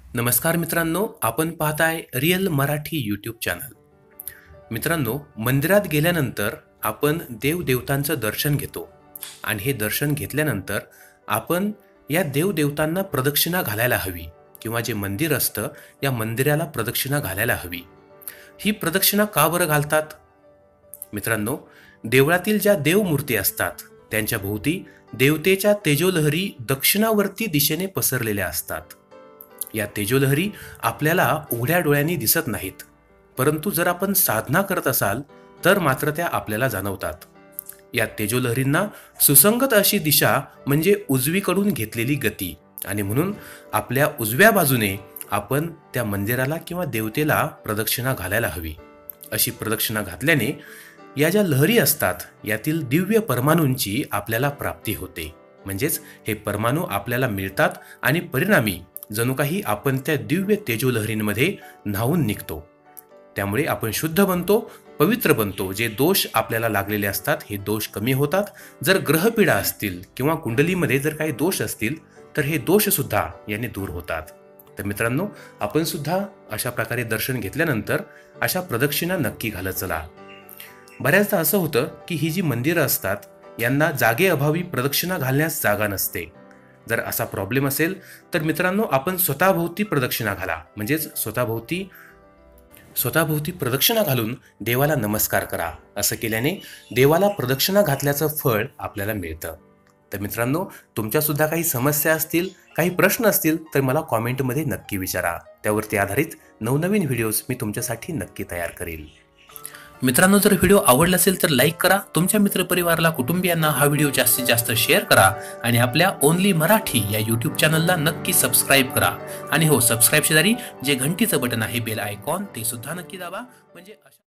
नमस्कार मित्रांनो, आपण पाहताय रिअल मराठी यूट्यूब चॅनल. मित्रांनो, मंदिरात गेल्यानंतर आपण देवदेवतांचं दर्शन घेतो आणि हे दर्शन घेतल्यानंतर आपण या देवदेवतांना प्रदक्षिणा घालायला हवी किंवा जे मंदिर असतं या मंदिराला प्रदक्षिणा घालायला हवी. ही प्रदक्षिणा का बरं घालतात? मित्रांनो, देवळातील ज्या देवमूर्ती असतात त्यांच्या भोवती देवतेच्या तेजोलहरी दक्षिणावर्ती दिशेने पसरलेल्या असतात. या तेजोलहरी आपल्याला उघड्या डोळ्यांनी दिसत नाहीत, परंतु जर आपण साधना करत असाल तर मात्र त्या आपल्याला जाणवतात. या तेजोलहरींना सुसंगत अशी दिशा म्हणजे उजवीकडून घेतलेली गती, आणि म्हणून आपल्या उजव्या बाजूने आपण त्या मंदिराला किंवा देवतेला प्रदक्षिणा घालायला हवी. अशी प्रदक्षिणा घातल्याने या ज्या लहरी असतात यातील दिव्य परमाणूंची आपल्याला प्राप्ती होते. म्हणजेच हे परमाणू आपल्याला मिळतात आणि परिणामी जणू काही आपण त्या दिव्य तेजोलहरींमध्ये न्हावून निघतो. त्यामुळे आपण शुद्ध बनतो, पवित्र बनतो. जे दोष आपल्याला लागलेले असतात हे दोष कमी होतात. जर ग्रहपीडा असतील किंवा कुंडलीमध्ये जर काही दोष असतील तर हे दोष सुद्धा याने दूर होतात. तर मित्रांनो, आपण सुद्धा अशा प्रकारे दर्शन घेतल्यानंतर अशा प्रदक्षिणा नक्की घालत चला. बऱ्याचदा असं होतं की ही जी मंदिरं असतात यांना जागेअभावी प्रदक्षिणा घालण्यास जागा नसते. जर असा प्रॉब्लेम असेल तर मित्रांनो, आपण स्वतःभोवती प्रदक्षिणा घाला. म्हणजेच स्वतःभोवती प्रदक्षिणा घालून देवाला नमस्कार करा. असं केल्याने देवाला प्रदक्षिणा घातल्याचं फळ आपल्याला मिळतं. तर मित्रांनो, तुमच्यासुद्धा काही समस्या असतील, काही प्रश्न असतील तर मला कॉमेंटमध्ये नक्की विचारा. त्यावरती आधारित नवनवीन व्हिडिओज मी तुमच्यासाठी नक्की तयार करेल. मित्रांनो, जर व्हिडिओ आवडला असेल तर लाईक करा. तुमच्या मित्रपरिवाराला, कुटुंबियांना हा व्हिडिओ जास्तीत जास्त शेअर करा आणि आपल्या ओनली मराठी या यूट्यूब चॅनलला नक्की सबस्क्राईब करा. आणि हो, सबस्क्राईब शेजारी जे घंटीचं बटन आहे, बेल आयकॉन, ते सुद्धा नक्की दाबा. म्हणजे